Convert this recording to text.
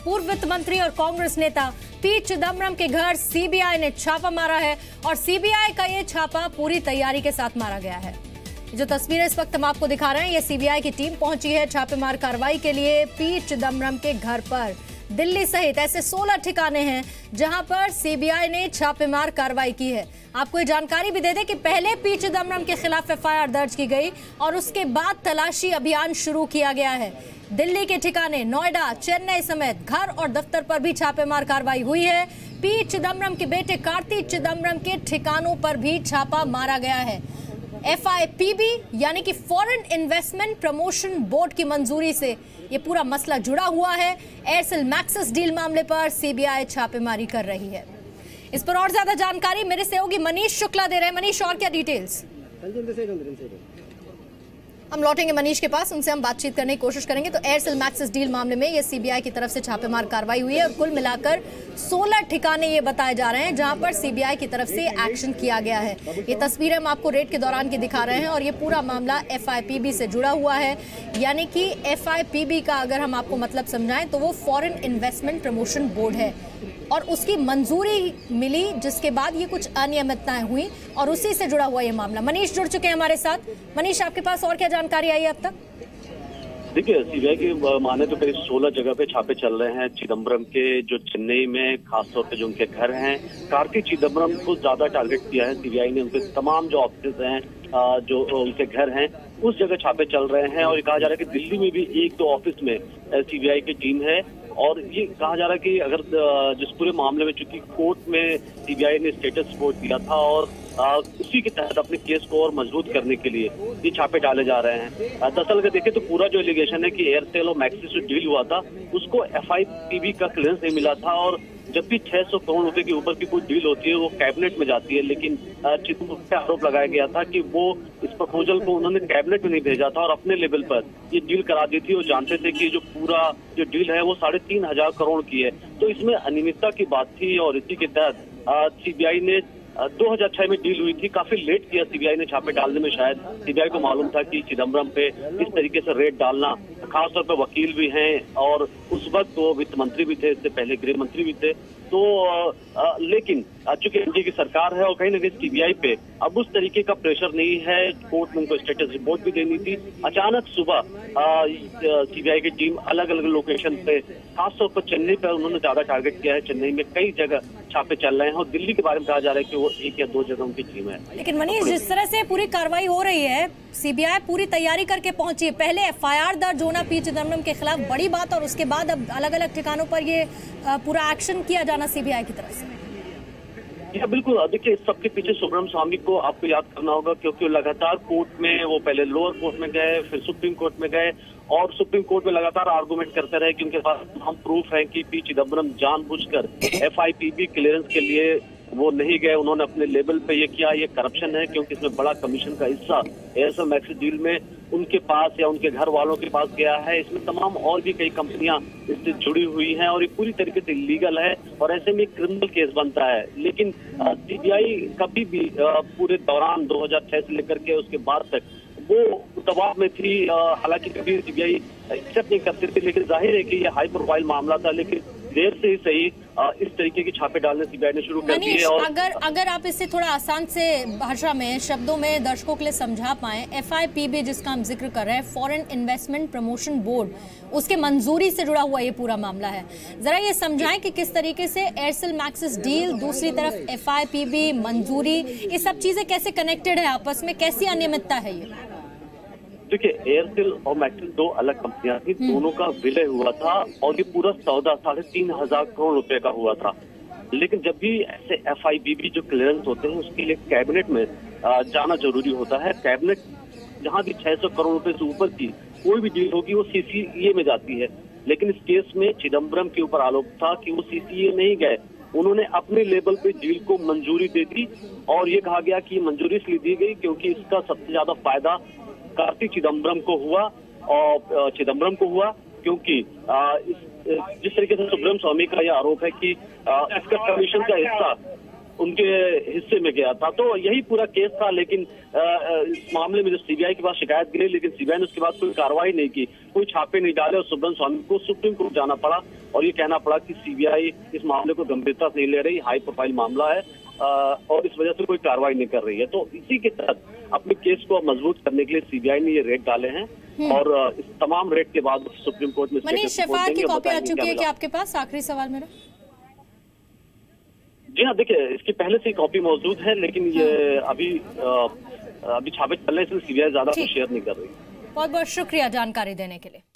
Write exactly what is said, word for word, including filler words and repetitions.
पूर्व वित्त मंत्री और कांग्रेस नेता पी चिदम्बरम के घर सीबीआई ने छापा मारा है और सीबीआई का ये छापा पूरी तैयारी के साथ मारा गया है। जो तस्वीरें इस वक्त हम आपको दिखा रहे हैं, ये सीबीआई की टीम पहुंची है छापेमार कार्रवाई के लिए पी चिदम्बरम के घर पर। दिल्ली सहित ऐसे सोलह ठिकाने हैं जहां पर सीबीआई ने छापेमार कार्रवाई की है। आपको ये जानकारी भी दे दें कि पहले पी चिदम्बरम के खिलाफ एफआईआर दर्ज की गई और उसके बाद तलाशी अभियान शुरू किया गया है। दिल्ली के ठिकाने, नोएडा, चेन्नई समेत घर और दफ्तर पर भी छापेमार कार्रवाई हुई है। पी चिदम्बरम के बेटे कार्ति चिदम्बरम के ठिकानों पर भी छापा मारा गया है। एफ आई पी बी यानी कि फॉरेन इन्वेस्टमेंट प्रमोशन बोर्ड की मंजूरी से ये पूरा मसला जुड़ा हुआ है। एयरसेल मैक्सिस डील मामले पर सीबीआई छापेमारी कर रही है। इस पर और ज्यादा जानकारी मेरे सहयोगी मनीष शुक्ला दे रहे हैं। मनीष, और क्या डिटेल्स? हम लौटेंगे मनीष के पास, उनसे हम बातचीत करने की कोशिश करेंगे। तो एयरसेल मैक्सिस डील मामले में ये सीबीआई की तरफ से छापेमार कार्रवाई हुई है और कुल मिलाकर सोलह ठिकाने ये बताए जा रहे हैं जहां पर सीबीआई की तरफ से एक्शन किया गया है। ये तस्वीरें हम आपको रेड के दौरान की दिखा रहे हैं और ये पूरा मामला एफ आई पी बी से जुड़ा हुआ है। यानी कि एफ आई पी बी का अगर हम आपको मतलब समझाएं तो वो फॉरेन इन्वेस्टमेंट प्रमोशन बोर्ड है और उसकी मंजूरी मिली, जिसके बाद ये कुछ अनियमितताएं हुई और उसी से जुड़ा हुआ ये मामला। मनीष जुड़ चुके हैं हमारे साथ। मनीष, आपके पास और क्या जानकारी आई है अब तक? देखिए, सीबीआई की माने तो करीब सोलह जगह पे छापे चल रहे हैं चिदम्बरम के, जो चेन्नई में खासतौर पे जो उनके घर हैं। कार्ति चिदम्बरम को ज्यादा टारगेट किया है सीबीआई ने। उनके तमाम जो ऑफिस हैं, जो उनके घर हैं, उस जगह छापे चल रहे हैं और ये कहा जा रहा है कि दिल्ली में भी एक दो ऑफिस में सीबीआई की टीम है। और ये कहा जा रहा है कि अगर जिस पूरे मामले में, चूंकि कोर्ट में सीबीआई ने स्टेटस रिपोर्ट दिया था और आ, उसी के तहत अपने केस को और मजबूत करने के लिए ये छापे डाले जा रहे हैं। दरअसल अगर देखें तो पूरा जो एलिगेशन है कि एयरसेल और मैक्सिस जो डील हुआ था उसको एफ आई पी बी का क्लियरेंस नहीं मिला था और जब भी छह सौ करोड़ रुपए के ऊपर की कोई डील होती है वो कैबिनेट में जाती है। लेकिन चिदम्बरम पे आरोप लगाया गया था कि वो इस प्रपोजल को उन्होंने कैबिनेट में नहीं भेजा था और अपने लेवल पर ये डील करा दी थी और जानते थे कि जो पूरा जो डील है वो साढ़े तीन हजार करोड़ की है। तो इसमें अनियमितता की बात थी और इसी के तहत सीबीआई ने दो हज़ार छह में डील हुई थी। काफी लेट किया सीबीआई ने छापे डालने में। शायद सीबीआई को मालूम था कि चिदम्बरम पे इस तरीके से रेड डालना, खासतौर पर वकील भी हैं और उस वक्त वो वित्त मंत्री भी थे, इससे पहले गृह मंत्री भी थे। तो आ, लेकिन चूंकि एनडीए की सरकार है और कहीं ना कहीं सीबीआई पे अब उस तरीके का प्रेशर नहीं है। कोर्ट में उनको स्टेटस रिपोर्ट भी देनी थी। अचानक सुबह सीबीआई की टीम अलग अलग लोकेशन पे, खासतौर पर चेन्नई पर उन्होंने ज्यादा टारगेट किया है। चेन्नई में कई जगह छापे चल रहे हैं और दिल्ली के बारे में कहा जा रहा है कि वो एक या दो जगह उनकी टीम है। लेकिन मनीष, जिस तरह से पूरी कार्रवाई हो रही है, सीबीआई पूरी तैयारी करके पहुंची है। पहले एफआईआर दर्ज होना पी चिदम्बरम के खिलाफ बड़ी बात और उसके बाद अब अलग अलग ठिकानों पर ये पूरा एक्शन किया जाना सीबीआई की तरफ से। या बिल्कुल। देखिए, इस सबके पीछे सुब्रह्मण्यम स्वामी को आपको याद करना होगा, क्योंकि लगातार कोर्ट में वो पहले लोअर कोर्ट में गए, फिर सुप्रीम कोर्ट में गए और सुप्रीम कोर्ट में लगातार आर्गुमेंट करते रहे कि उनके पास हम प्रूफ है कि पी चिदम्बरम जानबूझकर F I P B clearance के लिए वो नहीं गए। उन्होंने अपने लेवल पे ये किया, ये करप्शन है, क्योंकि इसमें बड़ा कमीशन का हिस्सा एयरसेल मैक्सिस डील में उनके पास या उनके घर वालों के पास गया है। इसमें तमाम और भी कई कंपनियां इससे जुड़ी हुई हैं और ये पूरी तरीके से इलीगल है और ऐसे में क्रिमिनल केस बनता है। लेकिन सीबीआई कभी भी पूरे दौरान दो हज़ार छह से लेकर के उसके बाद तक वो दबाव में थी। हालांकि कभी सीबीआई एक्सेप्ट नहीं करती थी, लेकिन जाहिर है कि ये हाई प्रोफाइल मामला था। लेकिन देर से ही सही इस तरीके की छापे डालने सीबीआई ने शुरू कर दिए। और अगर अगर आप इसे थोड़ा आसान से भाषा में, शब्दों में दर्शकों के लिए समझा पाएं, एफ आई पी बी जिसका हम जिक्र कर रहे हैं, फॉरेन इन्वेस्टमेंट प्रमोशन बोर्ड, उसके मंजूरी से जुड़ा हुआ ये पूरा मामला है। जरा ये समझाएं कि किस तरीके से एयरसेल मैक्सिस डील, दूसरी तरफ एफ आई पी बी मंजूरी, ये सब चीजें कैसे कनेक्टेड है आपस में, कैसी अनियमितता है ये? देखिए, एयरसेल और मैक्सिस दो अलग कंपनियां थी, दोनों का विलय हुआ था और ये पूरा सौदा साढ़े तीन हजार करोड़ रुपए का हुआ था। लेकिन जब भी ऐसे एफ आई बी बी जो क्लियरेंस होते हैं उसके लिए कैबिनेट में जाना जरूरी होता है। कैबिनेट जहां भी छह सौ करोड़ रुपए से ऊपर की कोई भी डील होगी वो सी सी ई ए में जाती है। लेकिन इस केस में चिदम्बरम के ऊपर आरोप था कि वो सी सी ई ए नहीं गए, उन्होंने अपने लेवल पे डील को मंजूरी दे दी और ये कहा गया कि मंजूरी इसलिए दी गई क्योंकि इसका सबसे ज्यादा फायदा कार्ति चिदम्बरम को हुआ और चिदम्बरम को हुआ क्योंकि इस, जिस तरीके से सुब्रह्मण्यम स्वामी का यह आरोप है कि इसका कमीशन का हिस्सा उनके हिस्से में गया था। तो यही पूरा केस था। लेकिन इस मामले में जो सीबीआई के पास शिकायत गई, लेकिन सीबीआई ने उसके बाद कोई कार्रवाई नहीं की, कोई छापे नहीं डाले और सुब्रह्मण्यम स्वामी को सुप्रीम कोर्ट जाना पड़ा और ये कहना पड़ा कि सीबीआई इस मामले को गंभीरता से नहीं ले रही, हाई प्रोफाइल मामला है और इस वजह से कोई कार्रवाई नहीं कर रही है। तो इसी के तहत अपने केस को मजबूत करने के लिए सीबीआई ने ये रेड डाले हैं और इस तमाम रेड के बाद सुप्रीम कोर्ट में मनीष एफआईआर की कॉपी आ चुकी है क्या आपके पास? आखिरी सवाल मेरा। जी हाँ, देखिए इसकी पहले से कॉपी मौजूद है, लेकिन ये अभी अभी छापे चलने से सीबीआई ज्यादा शेयर नहीं कर रही। बहुत बहुत शुक्रिया जानकारी देने के लिए।